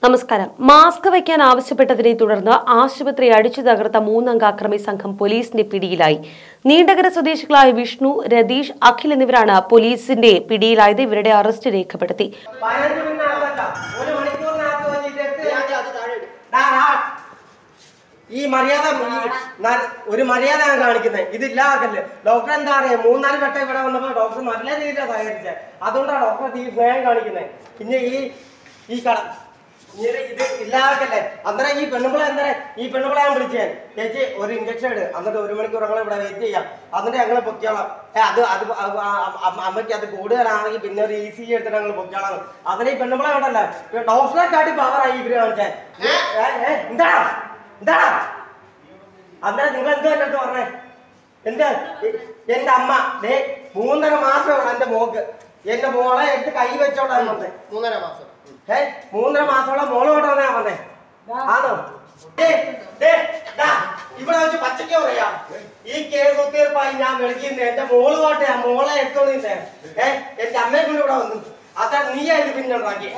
നമസ്കാരം. മാസ്ക് വയ്ക്കാൻ ആവശ്യപ്പെട്ടതിനെ തുടർന്ന് ആശുപത്രി അടിച്ചു തകർത്ത 3 അംഗ അക്രമി സംഘം പോലീസിന്റെ പിടിയിലായി. നീണ്ടകര സ്വദേശികളായ വിഷ്ണു, രതീഷ്, അഖിൽ എന്നിവരാണ് പോലീസിന്റെ പിടിയിലായത്. ഇവരുടെ അറസ്റ്റ് രേഖപ്പെടുത്തി. ഈ മര്യാദ ഒരു മര്യാദ കാണിക്കുന്നത് ഇതില്ലാതല്ലേ. ഡോക്ടർ എന്താ പറയാ, 3-4 വട്ടം ഇവിടെ വന്നപ്പോൾ ഡോക്ടർ നല്ല രീതിയിലാണ് സഹകരിച്ചത്. അതുകൊണ്ടാണ് ഡോക്ടർ ഈ സ്നേഹം കാണിക്കുന്നത്. പിന്നെ ഈ കട ഇത് ഇല്ലാതല്ലേ. അന്നേരം ഈ പെണ്ണുപിള ഞാൻ വിളിച്ചേ, ചേച്ചി ഒരു ഇഞ്ചക്ഷൻ ഇട്, എന്നിട്ട് 1 മണിക്കൂർ ഞങ്ങൾ ഇവിടെ വെയിറ്റ് ചെയ്യാം, എന്നിട്ട് ഞങ്ങൾ പൊക്കിയോളാം. അമ്മയ്ക്ക് അത് കൂടുതലാണെങ്കിൽ പിന്നെ ഒരു ECG എടുത്തിട്ട് ഞങ്ങൾ പൊക്കിയോളാം. അതിന് ഈ പെണ്ണുപിള ഉണ്ടല്ലോ, ഡോക്ടറെ കാട്ടി പവറായി ഇവര് കാണിച്ചേ. എന്താ അന്നേരം നിങ്ങൾ എന്തോ എന്റെ അടുത്ത് പറഞ്ഞേ? എന്റെ അമ്മ 3.5 മാസമാണ് എന്റെ മോക്ക്. എന്റെ മോളെ എടുത്ത് കൈ വെച്ചോണ്ടാണ് വന്നേ. 3.5 മാസം 3.5 മാസമുള്ള മോളോട്ടാണ് ഞാൻ വന്നേ. ആണോ? ഇവിടെ വെച്ച് പച്ചയ്ക്ക് പറയാ, ഈ കേസ് ഒത്തീർപ്പായി ഞാൻ വിളിക്കുന്നേ എന്റെ മോളുമാട്ടെ. ആ മോളെ എടുത്തോണ്ടിരുന്നേ. എന്റെ അമ്മയെ കൊണ്ട് ഇവിടെ വന്നു. അതാ നീയായത് പിന്നെ ഉണ്ടാക്കി.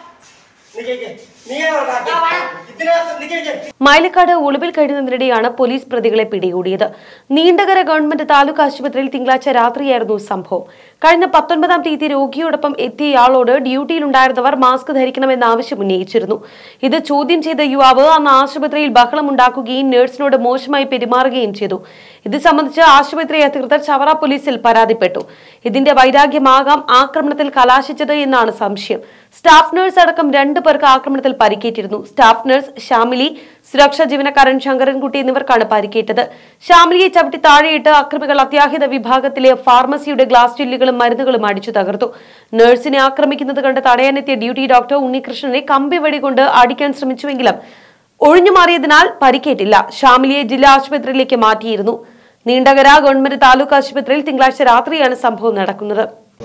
മൈലക്കാട് ഒളിവിൽ കഴിയുന്നതിനിടെയാണ് പോലീസ് പ്രതികളെ പിടികൂടിയത്. നീണ്ടകര ഗവൺമെന്റ് താലൂക്ക് ആശുപത്രിയിൽ തിങ്കളാഴ്ച രാത്രിയായിരുന്നു സംഭവം. കഴിഞ്ഞ 19-ാം തീയതി രോഗിയോടൊപ്പം എത്തിയയാളോട് ഡ്യൂട്ടിയിലുണ്ടായിരുന്നവർ മാസ്ക് ധരിക്കണമെന്ന ആവശ്യം ഉന്നയിച്ചിരുന്നു. ഇത് ചോദ്യം ചെയ്ത യുവാവ് അന്ന് ആശുപത്രിയിൽ ബഹളമുണ്ടാക്കുകയും നഴ്സിനോട് മോശമായി പെരുമാറുകയും ചെയ്തു. ഇത് സംബന്ധിച്ച് ആശുപത്രി അധികൃതർ ചവറ പോലീസിൽ പരാതിപ്പെട്ടു. ഇതിന്റെ വൈരാഗ്യമാകാം ആക്രമണത്തിൽ കലാശിച്ചത് എന്നാണ് സംശയം. സ്റ്റാഫ് നഴ്സ് അടക്കം 2 പേർക്ക് ആക്രമണത്തിൽ പരിക്കേറ്റിരുന്നു. സ്റ്റാഫ് നഴ്സ് ശ്യാമിലി, സുരക്ഷാ ജീവനക്കാരൻ ശങ്കരൻകുട്ടി എന്നിവർക്കാണ് പരിക്കേറ്റത്. ശ്യാമിലിയെ ചവിട്ടി താഴെയിട്ട് അക്രമികൾ അത്യാഹിത വിഭാഗത്തിലെ ഫാർമസിയുടെ ഗ്ലാസ് ചില്ലുകളും മരുന്നുകളും അടിച്ചു തകർത്തു. നഴ്സിനെ ആക്രമിക്കുന്നത് കണ്ട് തടയാനെത്തിയ ഡ്യൂട്ടി ഡോക്ടർ ഉണ്ണികൃഷ്ണനെ കമ്പി വടികൊണ്ട് അടിക്കാൻ ശ്രമിച്ചുവെങ്കിലും ഒഴിഞ്ഞുമാറിയതിനാൽ പരിക്കേറ്റില്ല. ശ്യാമിലിയെ ജില്ലാ ആശുപത്രിയിലേക്ക് മാറ്റിയിരുന്നു. നീണ്ടകര ഗവൺമെന്റ് താലൂക്ക് ആശുപത്രിയിൽ തിങ്കളാഴ്ച രാത്രിയാണ് സംഭവം നടക്കുന്നത്.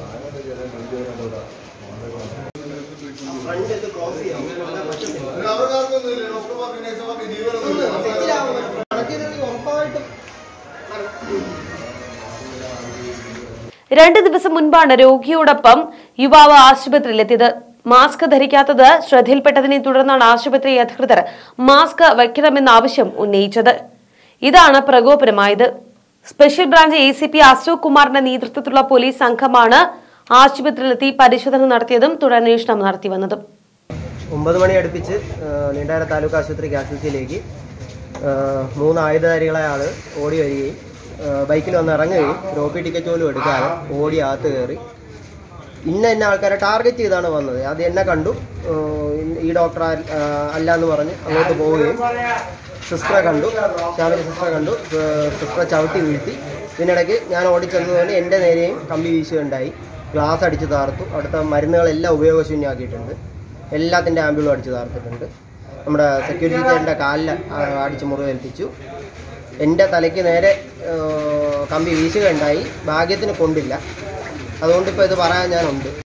രണ്ട് ദിവസം മുൻപാണ് രോഗിയോടൊപ്പം യുവാവ് ആശുപത്രിയിലെത്തിയത്. മാസ്ക് ധരിക്കാത്തത് ശ്രദ്ധയിൽപ്പെട്ടതിനെ തുടർന്നാണ് ആശുപത്രി അധികൃതർ മാസ്ക് വയ്ക്കണമെന്ന ആവശ്യം ഉന്നയിച്ചത്. ഇതാണ് പ്രകോപനമായത്. സ്പെഷ്യൽ ബ്രാഞ്ച് ACP അശോക് കുമാറിന്റെ നേതൃത്വത്തിലുള്ള പോലീസ് സംഘമാണ് ആശുപത്രിയിലെത്തി പരിശോധന നടത്തിയതും തുടരന്വേഷണം നടത്തി വന്നതും. 9 മണി അടുപ്പിച്ച് നീണ്ടകര താലൂക്ക് ആശുപത്രി കാഷ്വാലിറ്റിയിലേക്ക് 3 ആയുധധാരികളായ ആള് ഓടി വരികയും ബൈക്കിൽ വന്ന് ഇറങ്ങുകയും OP ടിക്കറ്റ് പോലും എടുക്കാതെ ഓടി അകത്ത് കയറി ഇന്ന ആൾക്കാരെ ടാർഗറ്റ് ചെയ്താണ് വന്നത്. അത് എന്നെ കണ്ടു, ഈ ഡോക്ടർ അല്ല എന്ന് പറഞ്ഞ് അങ്ങോട്ട് പോവുകയും സിസ്റ്ററെ കണ്ടു, ശ്യാമിലി സിസ്റ്ററെ കണ്ടു, സിസ്റ്ററെ ചവിട്ടി വീഴ്ത്തി. ഇതിനിടയ്ക്ക് ഞാൻ ഓടിച്ചെന്നതുകൊണ്ട് എൻ്റെ നേരെയും കമ്പി വീശുകയുണ്ടായി. ഗ്ലാസ് അടിച്ച് താർത്തു. അടുത്ത മരുന്നുകളെല്ലാം ഉപയോഗശൂന്യമാക്കിയിട്ടുണ്ട്. എല്ലാത്തിൻ്റെ ആംബുളും അടിച്ച് താർത്തിട്ടുണ്ട്. നമ്മുടെ സെക്യൂരിറ്റി ചേട്ടൻ്റെ കാലിൽ അടിച്ച് മുറിവേൽപ്പിച്ചു. എൻ്റെ തലയ്ക്ക് നേരെ കമ്പി വീശുകയുണ്ടായി. ഭാഗ്യത്തിന് കൊണ്ടില്ല. അതുകൊണ്ടിപ്പോൾ ഇത് പറയാൻ ഞാനുണ്ട്.